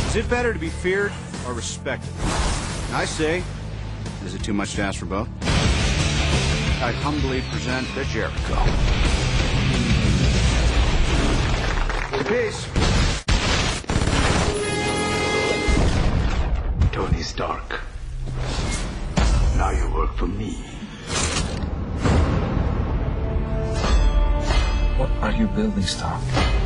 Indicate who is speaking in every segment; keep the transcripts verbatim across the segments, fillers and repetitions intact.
Speaker 1: Is it better to be feared or respected? I say, is it too much to ask for both? I humbly present the Jericho. Peace.
Speaker 2: Tony Stark. Now you work for me.
Speaker 3: What are you building, Stark?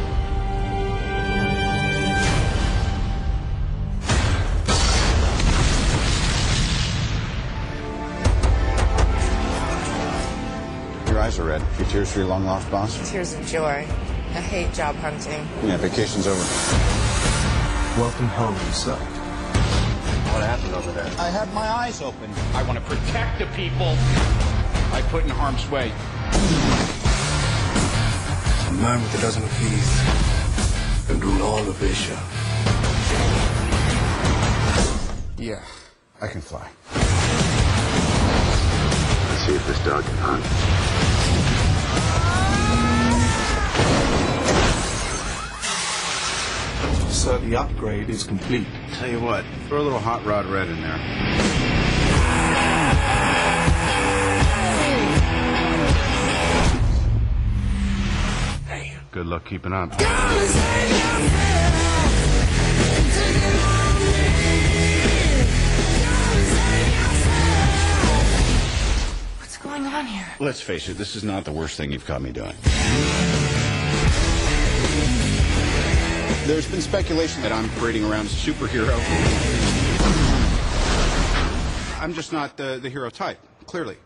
Speaker 1: Your eyes are red. Your tears for your long-lost boss?
Speaker 4: Tears of joy. I hate job hunting.
Speaker 1: Yeah, vacation's over.
Speaker 3: Welcome home, son.
Speaker 1: What happened over there? I had my eyes open. I want to protect the people I put in harm's way.
Speaker 2: A man with a dozen of these can rule all of Asia.
Speaker 1: Yeah, I can fly.
Speaker 2: Let's see if this dog can hunt.
Speaker 3: So the upgrade is complete.
Speaker 1: Tell you what, throw a little Hot Rod Red in there. Hey, good luck keeping up.
Speaker 4: What's going on here?
Speaker 1: Let's face it, this is not the worst thing you've caught me doing. There's been speculation that I'm parading around as a superhero. I'm just not the, the hero type, clearly.